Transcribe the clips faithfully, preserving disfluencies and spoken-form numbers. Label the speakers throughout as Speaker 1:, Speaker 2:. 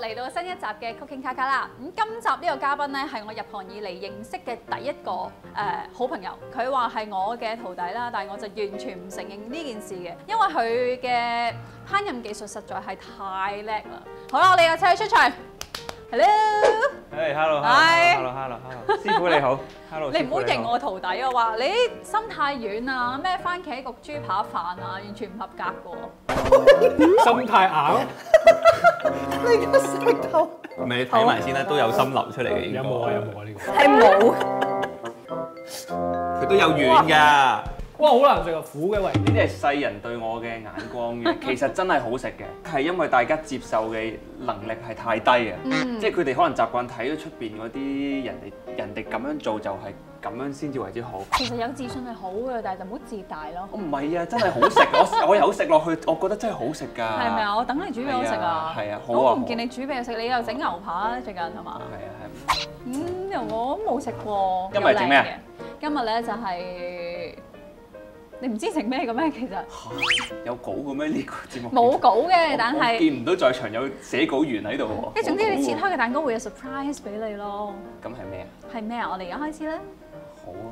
Speaker 1: 嚟到新一集嘅 Cooking 卡卡啦。咁今集呢個嘉賓咧係我入行以嚟認識嘅第一個誒、呃、好朋友。佢話係我嘅徒弟啦，但係我就完全唔承認呢件事嘅，因為佢嘅烹飪技術實在係太叻啦。好啦，我哋有請佢出場。Hello，
Speaker 2: 誒，hello，hello，hello，hello，師傅你好 ，hello，
Speaker 1: 你唔好認我徒弟啊！話你心太軟啊，咩番茄焗豬扒飯啊，完全唔合格嘅喎。
Speaker 3: 心太硬，
Speaker 1: 你個石頭。
Speaker 2: 唔係你睇埋先啦，都有心流出嚟嘅。
Speaker 3: 有冇啊？有冇啊？呢個
Speaker 1: 係冇。
Speaker 2: 佢都有軟㗎。
Speaker 3: 哇，好難食啊，苦嘅喂！
Speaker 2: 呢啲係世人對我嘅眼光嘅，其實真係好食嘅，係因為大家接受嘅能力係太低啊，
Speaker 1: 嗯、
Speaker 2: 即係佢哋可能習慣睇到出邊嗰啲人哋人哋咁樣做就係咁樣先至為之好。
Speaker 1: 其實有自信係好嘅，但係就唔好自大咯。
Speaker 2: 我唔係啊，真係好食，我我有食落去，我覺得真係好食㗎。
Speaker 1: 係咪啊？我等你煮俾我食啊！
Speaker 2: 係啊，好啊。
Speaker 1: 我唔見你煮俾我食，你又整牛扒最近係嘛？
Speaker 2: 係啊係。
Speaker 1: 嗯，又我都冇食過。
Speaker 2: 今日整咩啊？
Speaker 1: 今日咧就係、是。你唔知食咩嘅咩？其實
Speaker 2: 有稿嘅咩呢個節目？
Speaker 1: 冇稿嘅，但係
Speaker 2: 見唔到在場有寫稿員喺度喎。
Speaker 1: 即係總之你切開嘅蛋糕會有 surprise 俾你咯。
Speaker 2: 咁係咩啊？
Speaker 1: 係咩啊？我哋而家開始啦。
Speaker 2: 好啊。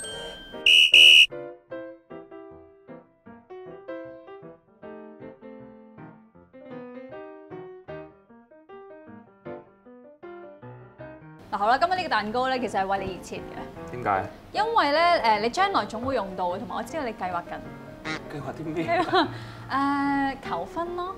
Speaker 1: 嗱好啦，今日呢個蛋糕咧，其實係為你而設嘅。
Speaker 2: 點解？
Speaker 1: 因為咧，誒，你將來總會用到，同埋我知道你計劃緊。
Speaker 2: 計劃啲咩？
Speaker 1: 計劃誒求婚咯。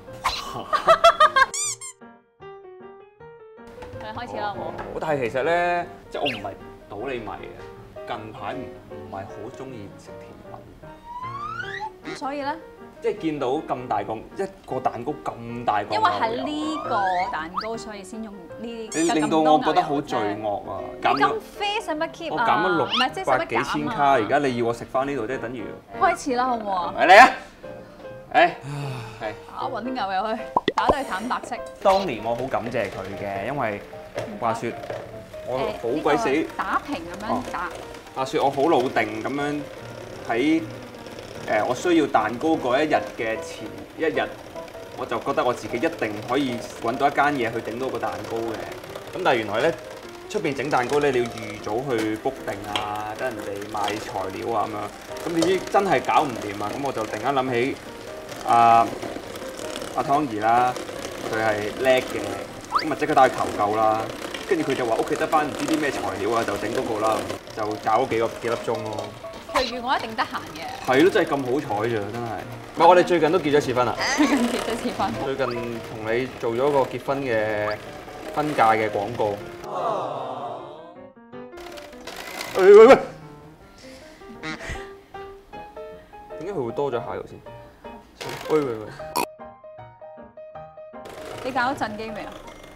Speaker 1: 我哋開始啦，好唔好？
Speaker 2: 但係其實咧，即係我唔係倒你米嘅，近排唔唔係好中意食甜品。
Speaker 1: 咁所以咧？
Speaker 2: 即係見到咁大個一個蛋糕咁大個，
Speaker 1: 因為係呢個蛋糕，所以先用呢。
Speaker 2: 你令到我覺得好罪惡啊！
Speaker 1: 減咁啡使乜 keep 啊？
Speaker 2: 我減咗六
Speaker 1: 唔係即係使乜
Speaker 2: 百幾千卡，而家你要我食翻呢度，即係等於
Speaker 1: 開始啦，好唔好啊？
Speaker 2: 嚟啊！誒係
Speaker 1: 啊，揾啲牛入去，打到佢淡白色。
Speaker 2: 當年我好感謝佢嘅，因為話説我好鬼死
Speaker 1: 打平咁樣打。
Speaker 2: 話説我好老定咁樣喺。誒，我需要蛋糕嗰一日嘅前一日，我就覺得我自己一定可以揾到一間嘢去整到個蛋糕嘅。咁但係原來咧，出邊整蛋糕咧，你要預早去 book 定啊，等人哋買材料啊咁樣。咁點知真係搞唔掂啊！咁我就突然間諗起阿阿湯兒啦，佢係叻嘅，咁咪即刻打去求救啦。跟住佢就話屋企得翻唔知啲咩材料啊，就整嗰個啦，就搞咗幾個幾粒鐘咯。
Speaker 1: 其餘我一定得閒嘅。
Speaker 2: 係咯，真係咁好彩咋，真係。唔係我哋最近都結咗次婚啊！
Speaker 1: 最近結咗次婚。
Speaker 2: 最近同你做咗個結婚嘅婚戒嘅廣告。喂喂喂！點解佢會多咗下頭先？喂喂喂！
Speaker 1: 你搞咗震機未啊？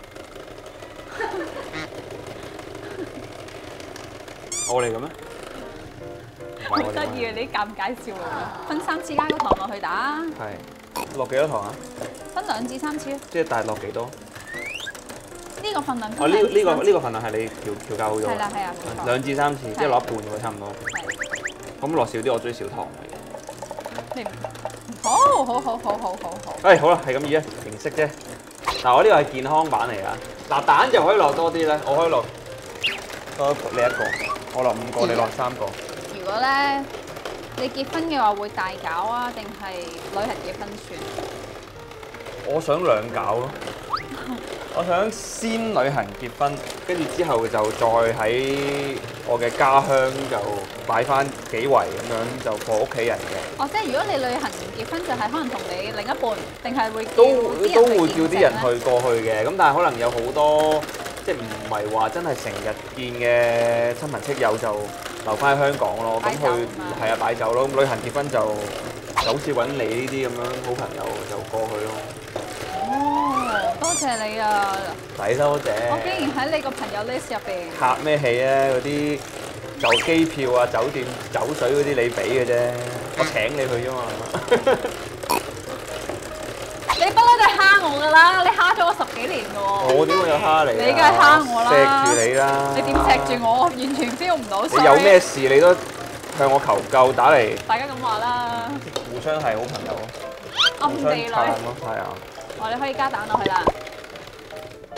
Speaker 2: 我嚟嘅咩？
Speaker 1: 好得意啊！你啲尷尬笑啊！分三次加個糖落去打。
Speaker 2: 係落幾多糖啊？
Speaker 1: 分兩至三次。
Speaker 2: 即係大落幾多？
Speaker 1: 呢個份量。
Speaker 2: 哦，呢呢個呢個份量係你調調校好咗。
Speaker 1: 係啦係啊。
Speaker 2: 兩至三次，即係落一半喎，差唔多。
Speaker 1: 係。
Speaker 2: 咁落少啲，我追少糖嚟。
Speaker 1: 你好好好好好好好。
Speaker 2: 誒好啦，係咁意啊，形式啫。嗱，我呢個係健康版嚟㗎。嗱，蛋就可以落多啲咧，我可以落多你一個，我落五個，你落三個。
Speaker 1: 如果咧你結婚嘅話，會大搞啊，定係旅行結婚算？
Speaker 2: 我想兩搞咯，我想先旅行結婚，跟住之後就再喺我嘅家鄉就擺翻幾圍咁樣就過屋企人嘅。
Speaker 1: 哦，即係如果你旅行結婚，就係可能同你另一半，定係會
Speaker 2: 都都會叫啲人去過去嘅，咁但係可能有好多即係唔係話真係成日見嘅親朋戚友就留翻喺香港咯，咁佢係啊擺酒咯，咁旅行結婚就就好似揾你呢啲咁樣好朋友就過去咯。
Speaker 1: 哦，多謝你啊！
Speaker 2: 抵多謝。
Speaker 1: 我竟然喺你個朋友 list 入邊。
Speaker 2: 客咩氣啊？嗰啲就機票啊、酒店、酒水嗰啲你俾嘅啫，我請你去啫嘛。
Speaker 1: 你不嬲都係蝦我㗎啦！你蝦咗我十幾年㗎喎。
Speaker 2: 我點會有蝦你？
Speaker 1: 你梗係蝦我啦！
Speaker 2: 錫住你啦！
Speaker 1: 你點錫住我？完全 feel 唔到。
Speaker 2: 你有咩事你都向我求救，打嚟。
Speaker 1: 大家咁話啦。
Speaker 2: 互相係好朋友咯。
Speaker 1: 暗地裏。
Speaker 2: 咯，係啊。
Speaker 1: 哦，你可以加蛋落去啦。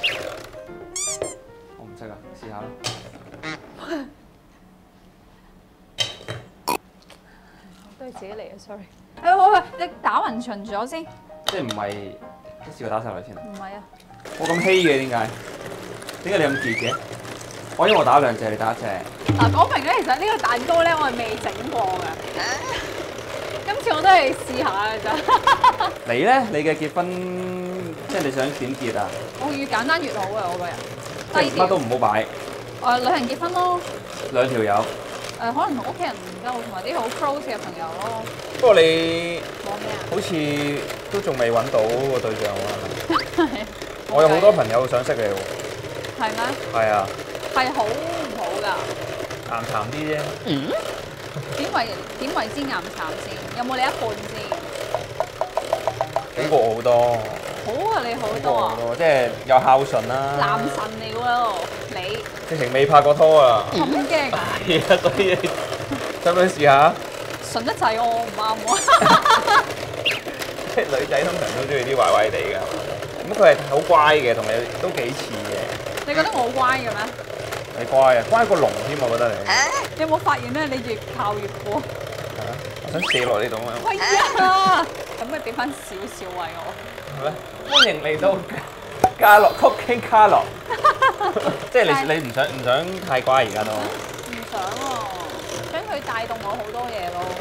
Speaker 1: 自己嚟啊，sorry。誒喂喂，你打勻巡咗先？
Speaker 2: 即係唔係一次過打晒落去先啊？
Speaker 1: 唔係啊，
Speaker 2: 我咁稀嘅點解？點解你咁傑嘅？我因為我打兩隻，你打一隻。
Speaker 1: 嗱講明咧，其實呢個蛋糕咧，我係未整過嘅。今次我都係試下㗎咋。
Speaker 2: 你咧，你嘅結婚即係你想點結啊？
Speaker 1: 我越簡單越好嘅，我個人。
Speaker 2: 即係乜都唔好擺，
Speaker 1: 誒旅行結婚咯，
Speaker 2: 兩條友。
Speaker 1: 誒可能同屋企人唔夠，同埋啲好 close 嘅朋友咯。
Speaker 2: 不過你
Speaker 1: 講咩啊？
Speaker 2: 好似都仲未揾到個對象喎，係咪？
Speaker 1: 係。
Speaker 2: 我有好多朋友想識你喎。
Speaker 1: 係咩？
Speaker 2: 係啊，
Speaker 1: 係好唔好㗎？
Speaker 2: 硬談啲啫。
Speaker 1: 嗯？點為點為之岩慘先？有冇你一半先？
Speaker 2: 好過我好多。
Speaker 1: 好啊，你好多啊！
Speaker 2: 即係有孝順啦。
Speaker 1: 男神嚟喎，你
Speaker 2: 直情未拍過拖啊！
Speaker 1: 咁驚？
Speaker 2: 係啊，所以想唔想試下？
Speaker 1: 純得滯我唔啱喎。
Speaker 2: 即係女仔通常都中意啲壞壞地㗎，咁佢係好乖嘅，同你都幾似嘅。
Speaker 1: 你覺得我好乖嘅咩？
Speaker 2: 你乖啊，乖過龍添，我覺得你。
Speaker 1: 你有冇發現咧？你越靠越過。
Speaker 2: 係啊，我想射落呢度啊！
Speaker 1: 喂呀！咁咪俾翻少少位我。
Speaker 2: 係咩？歡迎嚟到家樂 Cooking 家樂，即係你你唔想唔想太乖而家都？
Speaker 1: 唔想喎，想佢帶動我好多嘢咯，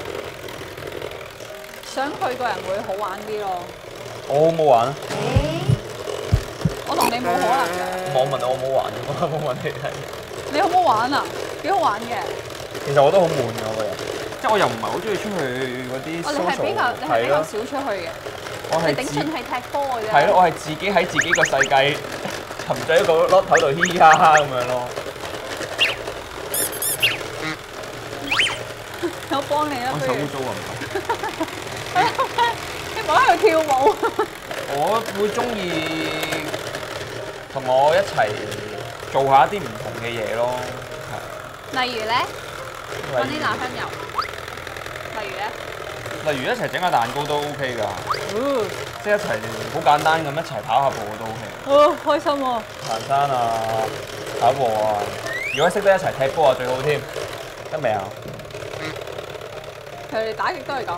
Speaker 1: 想佢個人會好玩啲咯。
Speaker 2: 我好唔好玩啊？
Speaker 1: 我同你冇可能㗎。
Speaker 2: 網民我冇玩嘅，我冇問你睇。
Speaker 1: 你好唔好玩啊？幾好玩嘅。
Speaker 2: 其實我都好悶嘅我個人，即係我又唔係好中意出去嗰啲 social
Speaker 1: 哦，你係比較你係比較少出去嘅。
Speaker 2: 我係
Speaker 1: 你頂盡係踢波嘅啫。
Speaker 2: 係咯，我係自己喺自己個世界沉醉喺個粒頭度嘻嘻哈哈咁樣咯。
Speaker 1: 我幫你啦，不如。
Speaker 2: 我手污糟啊！
Speaker 1: 你唔好喺度跳舞。
Speaker 2: 我會中意同我一齊做下一啲唔同嘅嘢咯。
Speaker 1: 例如咧，揾啲男朋友。例如咧。
Speaker 2: 例如一齊整下蛋糕都 OK 㗎，
Speaker 1: 哦。
Speaker 2: 即係一齊好簡單咁一齊跑下步都 OK。
Speaker 1: 哦，開心喎！
Speaker 2: 行山啊，跑步啊，如果識得一齊踢波啊最好添，得未啊？
Speaker 1: 佢哋打極都係咁。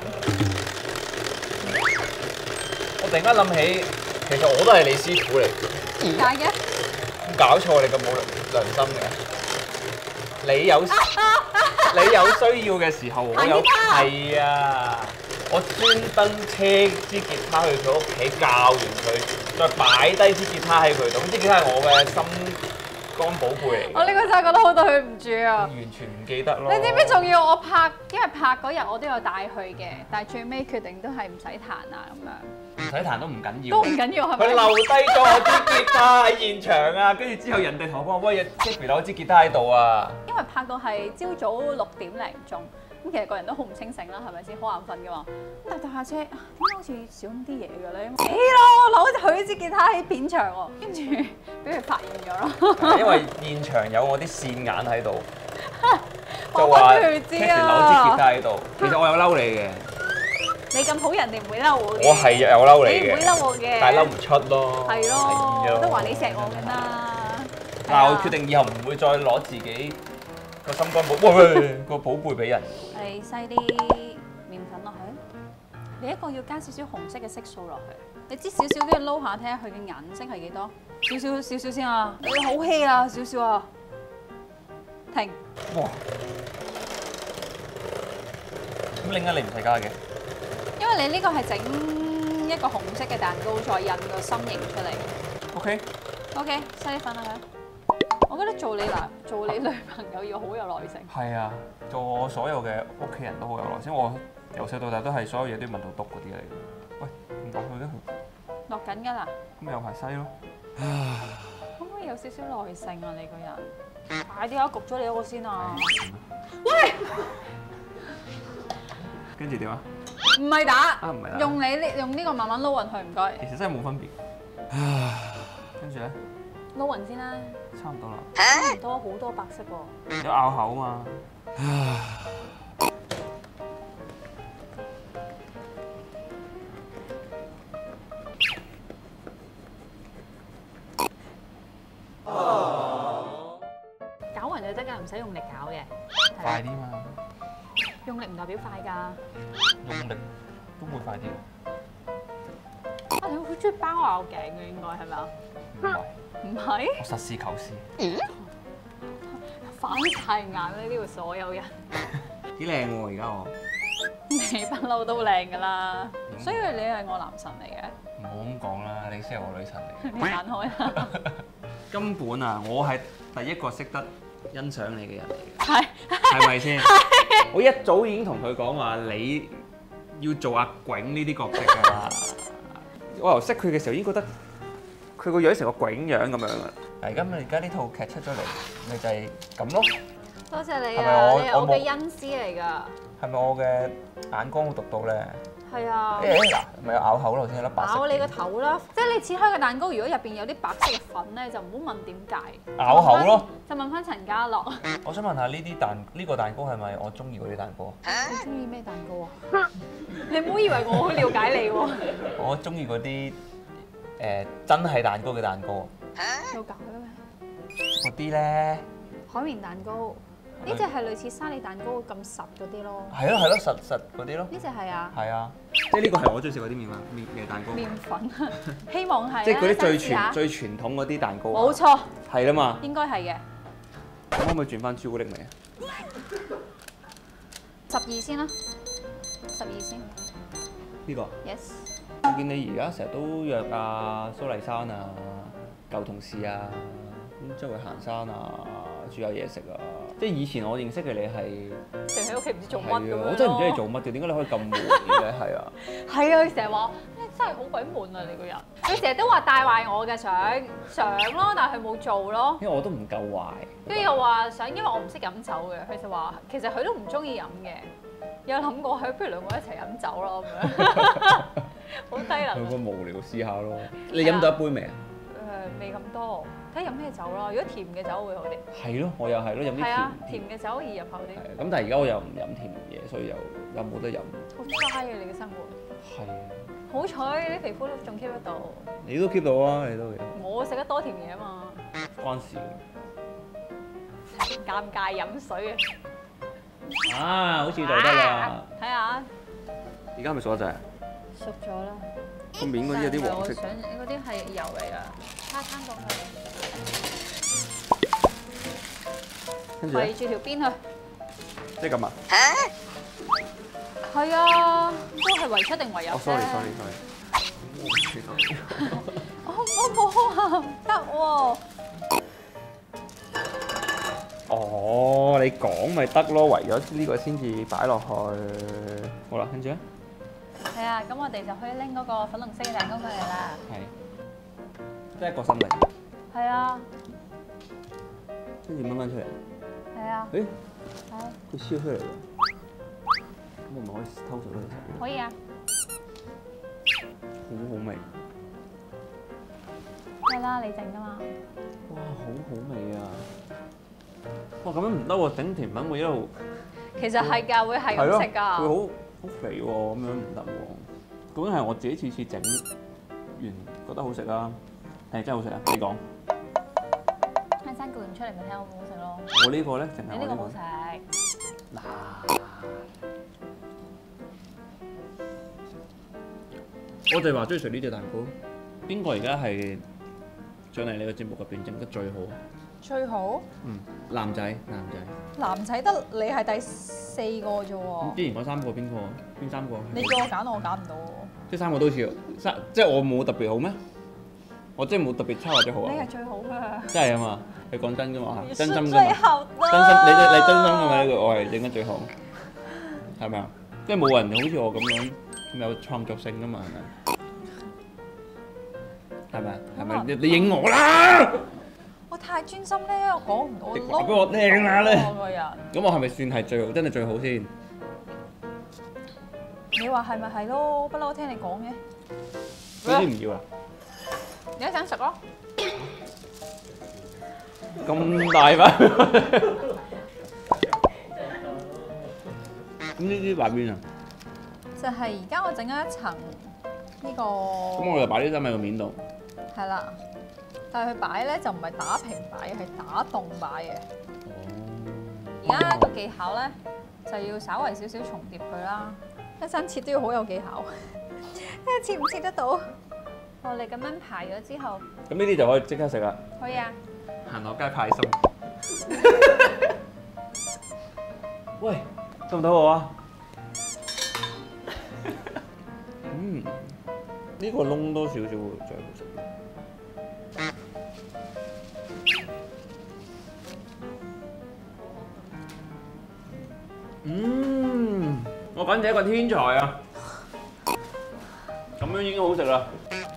Speaker 2: 我突然間諗起，其實我都係你師傅嚟。
Speaker 1: 點解嘅？
Speaker 2: 冇搞錯，你咁冇良心嘅。你有你有需要嘅時候，我有係啊！我專登車支吉他去佢屋企教完佢，再擺低支吉他喺佢度。咁支吉他係我嘅心肝寶貝嚟。
Speaker 1: 我呢個真係覺得好對佢唔住啊！
Speaker 2: 完全唔記得咯。
Speaker 1: 你知唔知仲要我拍？因為拍嗰日我都有帶佢嘅，但係最尾決定都係唔使彈啊咁樣。
Speaker 2: 唔使彈都唔緊要。
Speaker 1: 都唔緊要係咪？
Speaker 2: 佢留低咗我支吉他喺現場啊！跟住之後人哋同我講：喂，Jeffrey 攞支吉他喺度啊！因
Speaker 1: 為拍到係朝早六點零鐘，咁其實個人都好唔清醒啦，係咪先？好眼瞓噶嘛。咁但係搭下車，點解好似少咁啲嘢嘅咧？死咯！攞咗佢支吉他喺片場喎，跟住俾佢發現咗咯。因為現場有我啲線眼喺度，就話 Jeffrey 攞支吉他喺度。其實我有嬲你嘅。你咁好人，你唔會嬲我嘅。我係有嬲你嘅。你唔會嬲我嘅。但係嬲唔出咯。係咯。我都話你錫我嘅啦。但係我決定以後唔會再攞自己個心肝寶喂個寶貝俾人。你篩啲麵粉落去。你一個要加少少紅色嘅色素落去。你知少少，跟住撈下睇下佢嘅顏色係幾多？少少少少先啊！你好稀啊，少少啊。停。哇！咁點解你唔使加嘅？因為你呢個係整一個紅色嘅蛋糕，再印個心形出嚟。OK。OK，篩啲粉落去。我覺得做你男做你女朋友要好有耐性。係啊，做我所有嘅屋企人都好有耐性。我由細到大都係所有嘢都要問到篤嗰啲嚟嘅。喂，唔落去啦佢。落緊㗎啦。咁有排篩咯。可唔可以有少少耐性啊？你個人。快啲啊！焗咗你嗰個先啊！喂。跟住點啊？唔係打，啊、唔係打用你呢用呢個慢慢撈勻佢，唔該。其實真係冇分別。跟住咧，撈勻先啦。差唔多啦。差唔多好多白色喎。有咬口嘛？搞勻就得㗎，唔使用力搞嘅。快啲嘛！ 用力唔代表快㗎。
Speaker 2: 用力都會快啲。
Speaker 1: 啊，你好中意包咬頸嘅應該係咪啊？
Speaker 2: 唔係，
Speaker 1: 唔係？
Speaker 2: 我實事求是。
Speaker 1: 反晒眼啦！呢度所有人，
Speaker 2: 幾靚喎！而家我
Speaker 1: 你不嬲都靚㗎啦，所以你係我男神嚟嘅。
Speaker 2: 唔好咁講啦，你先係我女神嚟。
Speaker 1: 你彈開啦！
Speaker 2: 根本啊，我係第一個識得欣賞你嘅人嚟嘅，
Speaker 1: 係
Speaker 2: 係咪先？我一早已經同佢講話，你要做阿囧呢啲角色㗎啦。我由識佢嘅時候已經覺得佢個樣成個囧樣咁樣啦。嗱，咁而家呢套劇出咗嚟，咪就係咁咯。
Speaker 1: 多謝你
Speaker 2: 係咪
Speaker 1: 啊！
Speaker 2: 我
Speaker 1: 你係我
Speaker 2: 我冇
Speaker 1: 嘅恩師嚟㗎。
Speaker 2: 係咪我嘅眼光好獨到咧？
Speaker 1: 係啊。
Speaker 2: 誒嗱，咪有咬口咯，頭先有粒白色嘅。
Speaker 1: 咬你個頭啦！即係你切開個蛋糕，如果入邊有啲白色嘅粉咧，就唔好問點解。
Speaker 2: 咬口咯。
Speaker 1: 就問翻陳家樂。
Speaker 2: 我想問下呢啲蛋呢個蛋糕係咪我中意嗰啲蛋糕？
Speaker 1: 你中意咩蛋糕啊？你唔好以為我好了解你喎。
Speaker 2: 我中意嗰啲誒真係蛋糕嘅蛋糕。
Speaker 1: 有假嘅咩？
Speaker 2: 嗰啲咧，
Speaker 1: 海綿蛋糕，呢只係類似沙梨蛋糕咁實嗰啲咯。
Speaker 2: 係咯係咯，實實嗰啲咯。
Speaker 1: 呢只係啊。
Speaker 2: 係啊，即係呢個係我中意食嗰啲麵麵嘅蛋糕。
Speaker 1: 麵粉，希望係啦。
Speaker 2: 即係嗰啲最傳
Speaker 1: 試下
Speaker 2: 最傳統嗰啲蛋糕。
Speaker 1: 冇錯，
Speaker 2: 係啦嘛。
Speaker 1: 應該係嘅。
Speaker 2: 可唔可以轉翻朱古力味啊？
Speaker 1: 十二先啦，十二先。
Speaker 2: 呢個。
Speaker 1: Yes。
Speaker 2: 我見你而家成日都約阿蘇麗珊啊、舊同事啊，咁周圍行山啊，煮下嘢食啊。即係以前我認識嘅你係
Speaker 1: 成日喺屋企唔知做乜咁樣
Speaker 2: 係啊，我真係唔知你做乜嘅，點解你可以咁悶嘅咧？係啊。
Speaker 1: 係啊，佢成日話誒真係好鬼悶啊！你個人，佢成日都話帶壞我嘅相相咯，但係佢冇做咯。
Speaker 2: 因為我都唔夠壞。
Speaker 1: 跟住又話想，因為我唔識飲酒嘅，佢就話其實佢都唔中意飲嘅。有諗過佢不如兩個一齊飲酒咯咁樣，好低能。
Speaker 2: 有個無聊思考咯。你飲到一杯未啊？
Speaker 1: 誒未咁多，睇飲咩酒咯。如果甜嘅酒會好啲。
Speaker 2: 係咯，我又係咯，飲啲
Speaker 1: 係啊，
Speaker 2: 甜
Speaker 1: 甜嘅酒易入口啲。
Speaker 2: 係啊，咁但係而家我又唔飲甜嘢，所以又又冇得飲。
Speaker 1: 好齋啊！你嘅生活。
Speaker 2: 係啊。
Speaker 1: 好彩你啲皮膚都仲 keep 得到。
Speaker 2: 你都 keep 到啊！你都有。
Speaker 1: 我食得多甜嘢啊嘛。
Speaker 2: 關事。
Speaker 1: 尷尬飲水啊！
Speaker 2: 啊，好似就得啦。
Speaker 1: 睇下。
Speaker 2: 而家係咪熟得滯？
Speaker 1: 熟咗啦。
Speaker 2: 個面嗰啲有啲黃色。
Speaker 1: 我想嗰啲係油嚟㗎，叉攤過去。
Speaker 2: 跟住咧
Speaker 1: 圍住條邊去。
Speaker 2: 即係咁啊？
Speaker 1: 係啊，都係圍出定圍入啫。
Speaker 2: 哦，sorry sorry sorry。
Speaker 1: 我我冇啊，唔得喎。
Speaker 2: 哦，你講咪得咯，為咗呢個先至擺落去。好啦，跟住咧。
Speaker 1: 係啊，咁我哋就可以拎嗰個粉紅色嘅蛋糕過嚟啦。
Speaker 2: 係。即係一個心嚟。
Speaker 1: 係啊。
Speaker 2: 跟住掹翻出嚟。
Speaker 1: 係啊。
Speaker 2: 誒？
Speaker 1: 係。
Speaker 2: 佢燒出嚟喎。咁我咪可以偷咗佢食？
Speaker 1: 可以啊。
Speaker 2: 好好味。
Speaker 1: 係啦，你整㗎嘛。
Speaker 2: 哇，好好味啊！哇，咁樣唔得喎，整甜品會一路。
Speaker 1: 其實係㗎，會係咁食
Speaker 2: 會
Speaker 1: 㗎。
Speaker 2: 好好肥喎，咁樣唔得喎。究竟係我自己次次整完覺得好食啊，係真係好食啊？你講。
Speaker 1: 睇生焗完出嚟咪睇好唔好食咯。
Speaker 2: 我呢個咧，淨係我呢
Speaker 1: 你呢個好食。
Speaker 2: 嗱，我就係話中意食呢隻蛋糕。邊個而家係上嚟你個節目入邊整得最好啊？
Speaker 1: 最好。
Speaker 2: 嗯，男仔，男仔。
Speaker 1: 男仔得你係第四個啫喎
Speaker 2: 咁。之前嗰三個邊個？邊三個？
Speaker 1: 你叫我揀，我揀唔到喎。
Speaker 2: 即係三個都似，三即係我冇特別好咩？我真係冇特別差或者好啊！
Speaker 1: 你係最好㗎。
Speaker 2: 真係啊嘛，你講真㗎嘛，真心㗎
Speaker 1: 最
Speaker 2: 嘛，
Speaker 1: 後啦。
Speaker 2: 真心你你你真心㗎嘛呢句，我係整得最好，係咪啊？即係冇人好似我咁樣咁有創作性㗎嘛，係咪？係咪啊？係咪？你你應我啦！
Speaker 1: 我太專心咧，我講唔到。
Speaker 2: 你話俾我聽啦咧
Speaker 1: 我個人。
Speaker 2: 咁我係咪算係最好？真係最好先？
Speaker 1: 你話係咪係咯？不嬲我聽你講嘅。
Speaker 2: 呢啲唔要啊？
Speaker 1: 你一想食咯？
Speaker 2: 咁大把？咁呢啲擺邊啊？
Speaker 1: 就係而家我整咗一層呢個。
Speaker 2: 咁我就擺啲針喺個面度。
Speaker 1: 係啦，但係佢擺咧就唔係打平擺，係打戙擺嘅。而家個技巧咧就要稍為少少重疊佢啦。一陣切都要好有技巧，睇下切唔切得到。我哋咁樣排咗之後，
Speaker 2: 咁呢啲就可以即刻食啦。
Speaker 1: 可以啊。
Speaker 2: 行落街派餸。喂，到唔到我啊？嗯，呢個窿多少少會最好食。嗯，我簡直係一個天才啊！咁樣已經好食啦。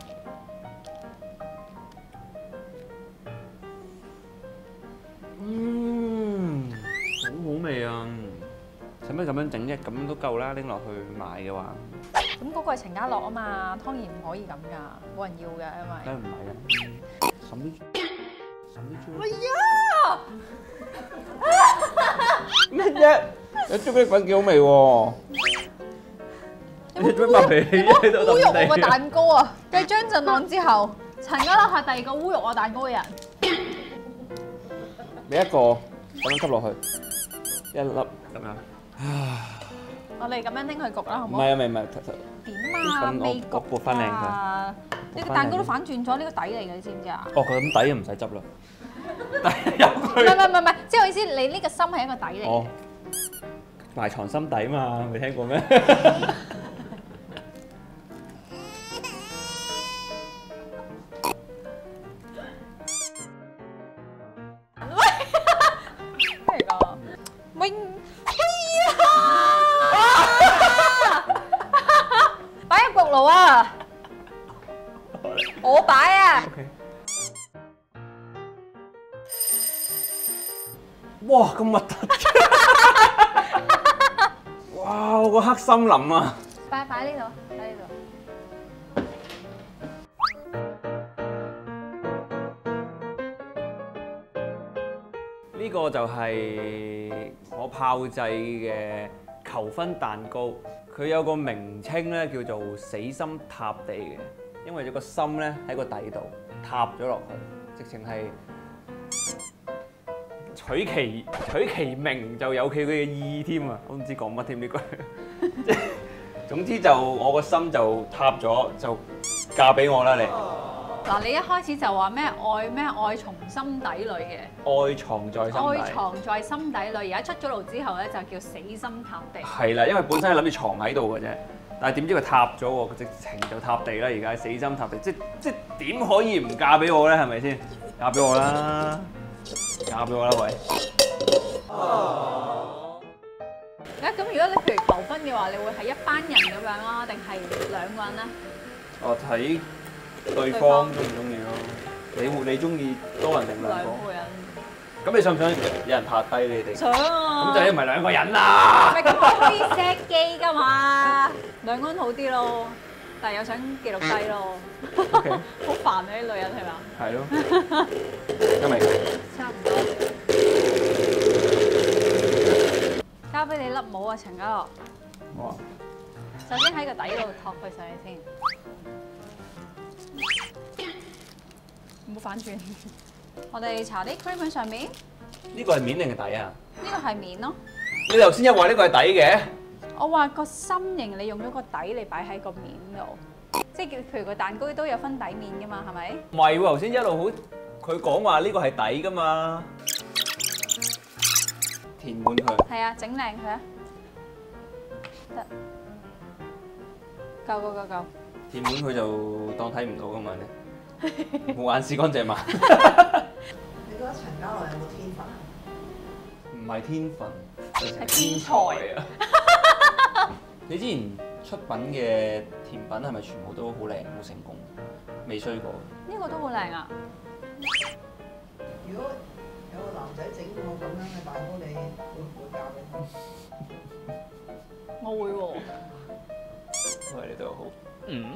Speaker 2: 嗯，好好味啊！使乜咁樣整啫？咁樣都夠啦，拎落去賣嘅話。
Speaker 1: 咁嗰個係陳家樂啊嘛，當然唔可以咁㗎，冇人要㗎，因為。
Speaker 2: 梗係唔係啦，審啲，審啲朱。
Speaker 1: 哎呀！
Speaker 2: 咩啫？有朱古力粉幾好味喎！你做乜皮喺度
Speaker 1: 侮辱我個
Speaker 2: 揼地？
Speaker 1: 蛋糕啊！繼張振朗之後，陳家樂係第二個侮辱我蛋糕嘅人。
Speaker 2: 你一個咁樣吸落去，一粒咁樣。
Speaker 1: 我哋咁樣拎佢焗啦，好唔好？
Speaker 2: 唔係啊，唔係唔係，
Speaker 1: 點啊？
Speaker 2: 粉我
Speaker 1: 未焗
Speaker 2: 我撥返靚佢
Speaker 1: 啊！呢個蛋糕都反轉咗，呢個底嚟嘅，你知唔知啊？
Speaker 2: 哦，佢咁底就唔使執啦，底有
Speaker 1: 唔
Speaker 2: 佢。
Speaker 1: 係唔係唔係，即係我意思，你呢個心係一個底嚟嘅
Speaker 2: 哦。，埋藏心底嘛，未聽過咩？
Speaker 1: 咩嚟㗎？永擺入焗爐啊！我擺啊！
Speaker 2: OK。哇，咁核突！哇，我個黑森林啊！
Speaker 1: 擺擺呢度，擺呢度。
Speaker 2: 呢個就係我炮製嘅求婚蛋糕，佢有個名稱咧叫做死心塌地嘅，因為有個心咧喺個底度塌咗落去，直情係取其取其名就有佢嘅意添啊！我唔知講乜添呢句，即係總之就我個心就塌咗，就嫁俾我啦你。
Speaker 1: 嗱，你一開始就話咩愛咩愛從心底裏嘅，
Speaker 2: 愛藏在心
Speaker 1: 愛
Speaker 2: 底。
Speaker 1: 藏在心底裏，而家出咗爐之後咧就叫死心塌地。
Speaker 2: 係啦，因為本身係諗住藏喺度嘅啫，但係點知佢塌咗喎，佢直情就塌地啦！而家死心塌地，即即點可以唔嫁俾我咧？係咪先？嫁俾我啦！嫁俾我啦，喂！
Speaker 1: 啊，咁如果你譬如求婚嘅話，你會係一班人咁樣啦，定係兩個人咧？
Speaker 2: 我睇對方中唔中意咯。你會你中意多人定兩
Speaker 1: 兩
Speaker 2: 個？
Speaker 1: 個人。
Speaker 2: 咁你想唔想有人拍低你哋？
Speaker 1: 想啊！
Speaker 2: 咁就唔係兩個人啦
Speaker 1: 唔。係咁，我可以 set 機㗎嘛，兩個人好啲咯，但係又想記錄低咯。
Speaker 2: OK，
Speaker 1: 好煩啊！啲女人係咪啊？
Speaker 2: 係咯。今日
Speaker 1: 差唔多。交俾你粒帽啊，陳家樂。
Speaker 2: 哇！
Speaker 1: 首先喺個底度托佢上去先，唔好反轉。我哋搽啲 cream 喺上面，
Speaker 2: 呢個係面定係底啊？
Speaker 1: 呢個係面咯。
Speaker 2: 你頭先又話呢個係底嘅。
Speaker 1: 我話個心形你用咗個底，你擺喺個面度，即係叫譬如個蛋糕都有分底面噶嘛，係咪？
Speaker 2: 唔係喎，頭先一路好，佢講話呢個係底噶嘛，填滿佢。
Speaker 1: 係啊，整靚佢啊，得，夠夠夠夠。
Speaker 2: 填滿佢就當睇唔到噶嘛，你冇眼屎乾淨嘛。
Speaker 4: 你覺得陳家樂有冇天分啊？
Speaker 2: 唔係天分，
Speaker 1: 係天才
Speaker 2: 啊！你之前出品嘅甜品係咪全部都好靚好成功？未衰過。
Speaker 1: 呢個都好靚啊！
Speaker 4: 如果有個男仔整個咁樣嘅蛋糕，你會唔會嫁俾佢？
Speaker 1: 我會喎，
Speaker 2: 喂，你對我好。嗯？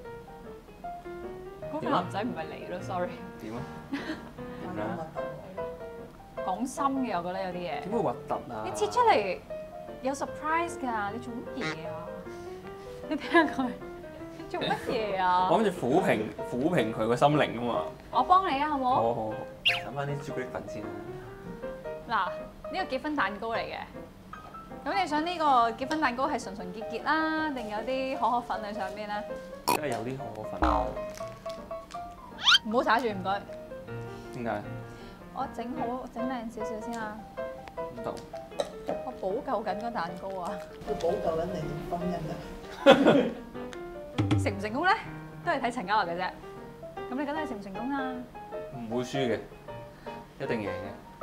Speaker 1: 嗰個男仔唔係你咯，sorry。
Speaker 2: 點啊？
Speaker 4: 咁
Speaker 2: 點啊？
Speaker 4: 核突喎！
Speaker 1: 講心嘅，我覺得有啲嘢。
Speaker 2: 點會核突啊？
Speaker 1: 你切出嚟有 surprise 㗎，你做乜嘢啊？你睇下佢，你做乜嘢啊？
Speaker 2: 我諗住撫平撫平佢個心靈啊嘛。
Speaker 1: 我幫你啊，好冇？
Speaker 2: 好好好，揾翻啲朱古力粉先啦。
Speaker 1: 嗱，呢個結婚蛋糕嚟嘅， 咁你想呢個結婚蛋糕係純純結結啦，定有啲可可粉喺上邊咧？
Speaker 2: 梗係有啲可可粉啦。
Speaker 1: 唔好灑住，唔該。
Speaker 2: 點解？
Speaker 1: 我整好整靚少少先啦。
Speaker 2: 唔得。
Speaker 1: 我補救緊個蛋糕啊！
Speaker 4: 佢補救緊你婚姻啊！
Speaker 1: 成唔成功咧，都係睇陳家樂嘅啫。咁你覺得係成唔成功啊？
Speaker 2: 唔會輸嘅，一定贏嘅。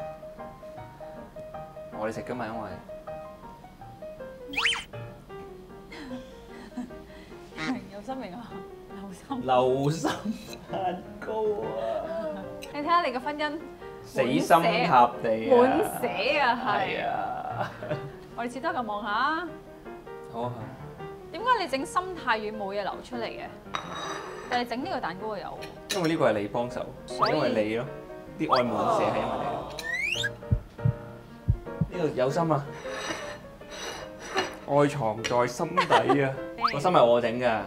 Speaker 2: 我哋食㗎嘛，因為
Speaker 1: 有心形啊，有心。
Speaker 2: 流心蛋糕啊！
Speaker 1: 你睇下你嘅婚姻
Speaker 2: 死心塌地啊！
Speaker 1: 滿瀉啊，係。
Speaker 2: 係啊！
Speaker 1: 我哋切多嚿望下。
Speaker 2: 好啊！
Speaker 1: 點解你整心太軟冇嘢流出嚟嘅？但係整呢個蛋糕有。
Speaker 2: 因為呢個係你幫手，
Speaker 1: 所以
Speaker 2: 因為你咯，啲愛滿瀉係因為你咯。呢度有心啊！愛藏在心底啊！個心係我整㗎。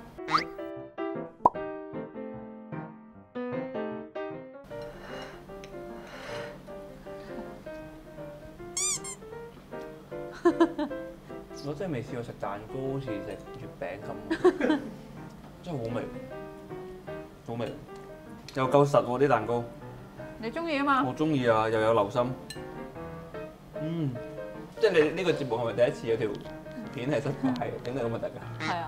Speaker 2: 我真係未試過食蛋糕，好似食月餅咁，真係好味，好味，又夠實喎啲蛋糕。
Speaker 1: 你中意啊嘛？
Speaker 2: 我中意啊，又有流心。嗯，即係你呢個節目係咪第一次有條片係失敗，整到咁核突㗎？
Speaker 1: 係啊。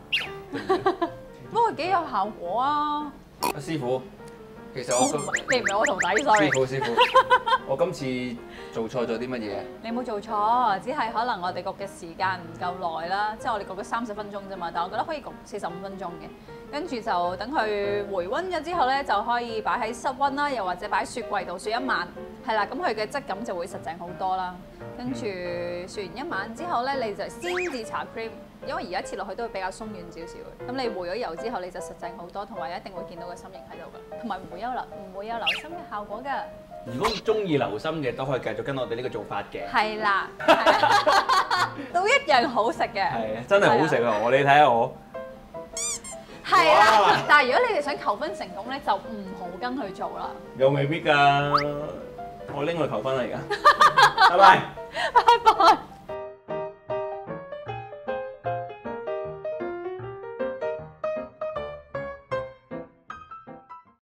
Speaker 1: 不過幾有效果啊！
Speaker 2: 阿師傅，其實我
Speaker 1: 我唔係你唔係我徒弟，sorry。
Speaker 2: 師傅師傅，我今次做錯咗啲乜嘢？
Speaker 1: 你冇做錯，只係可能我哋焗嘅時間唔夠耐啦，即係我哋焗咗三十分鐘啫嘛，但係我覺得可以焗四十五分鐘嘅，跟住就等佢回温咗之後咧，就可以擺喺室温啦，又或者擺喺雪櫃度雪一晚，係啦，咁佢嘅質感就會實淨好多啦。跟住雪完一晚之後咧，你就先至搽 cream，因為而家切落去都會比較鬆軟少少嘅。咁你回咗油之後，你就實淨好多，同埋一定會見到個心形喺度㗎，同埋唔會有流唔會有流心嘅效果㗎。
Speaker 2: 如果中意流心嘅，都可以繼續跟我哋呢個做法嘅。
Speaker 1: 係啦，係啦都一樣好食嘅。
Speaker 2: 係啊，真係好食啊！我你睇下我。
Speaker 1: 係啦
Speaker 2: 哇，
Speaker 1: 但係如果你哋想求婚成功咧，就唔好跟佢做啦。
Speaker 2: 又未必㗎，我拎去求婚啦而家。拜拜。
Speaker 1: 拜拜。